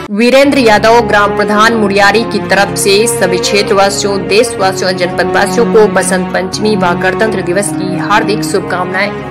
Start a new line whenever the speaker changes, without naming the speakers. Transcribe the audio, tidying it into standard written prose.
वीरेंद्र यादव, ग्राम प्रधान मुड़ियारी की तरफ से सभी क्षेत्रवासियों, देशवासियों और जनपद वासियों को बसंत पंचमी व गणतंत्र दिवस की हार्दिक शुभकामनाएं।